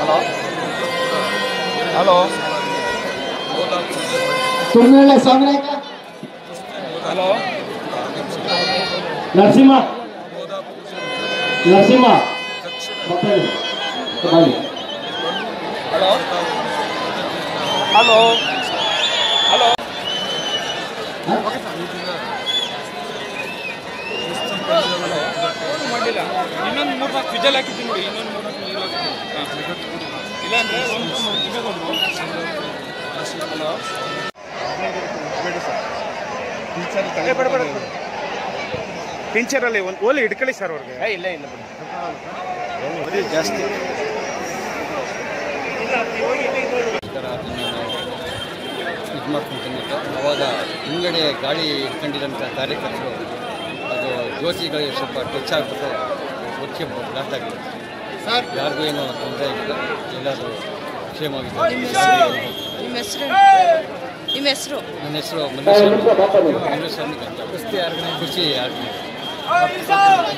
Hello ತುರ್ನಳ್ಳಿ ಸಾಮ್ರಾಯ್ಕ hello Narasimha ಮಾತಾಡಿ ಹಲೋ ಹಲೋ ಹಲೋ ಮಾಡಿಲ್ಲ ಇನ್ನೊಂದು 3-4 ಫ್ರಿಜ್ಜಲ್ಲಿ ಹಾಕಿದ್ದೀನಿ ನೋಡಿ ಇನ್ನೊಂದು 3-4 ನೀರು ಹಾಕಿದ್ದೀನಿ ಇಲ್ಲಾಂದರೆ ಹಲೋ ಪಿಂಚರಲ್ಲಿ ಒಂದು ಓಲಿ ಹಿಡ್ಕೊಳ್ಳಿ ಸರ್ ಅವ್ರಿಗೆ ಇಲ್ಲ ಇಲ್ಲ ಬರೀ ಜಾಸ್ತಿ ಇದು ಮಾಡ್ಕೊಂತೀನಿ ಅವಾಗ ಹಿಂಗಡೆ ಗಾಳಿ ಇಟ್ಕೊಂಡಿರೋಂಥ ಕಾರ್ಯಕರ್ತರು ಅದು ಜ್ಯೋತಿಗಳಿಗೆ ಸ್ವಲ್ಪ ಟಚ್ ಆಗಿಬಿಟ್ಟು ಒಟ್ಟಿಗೆ ಬ್ಲಾಸ್ಟ್ ಆಗಿದೆ ಯಾರಿಗೂ ಏನೋ ತೊಂದರೆ ಇಲ್ಲ ಎಲ್ಲರೂ ಕ್ಷೇಮವಾಗಿದ್ದಾರೆ. ನಿಮ್ಮ ಹೆಸರು? ನನ್ನ ಹೆಸರು ಮಲ್ಲೇಶ್ವರ. ಖುಷಿ ಯಾರು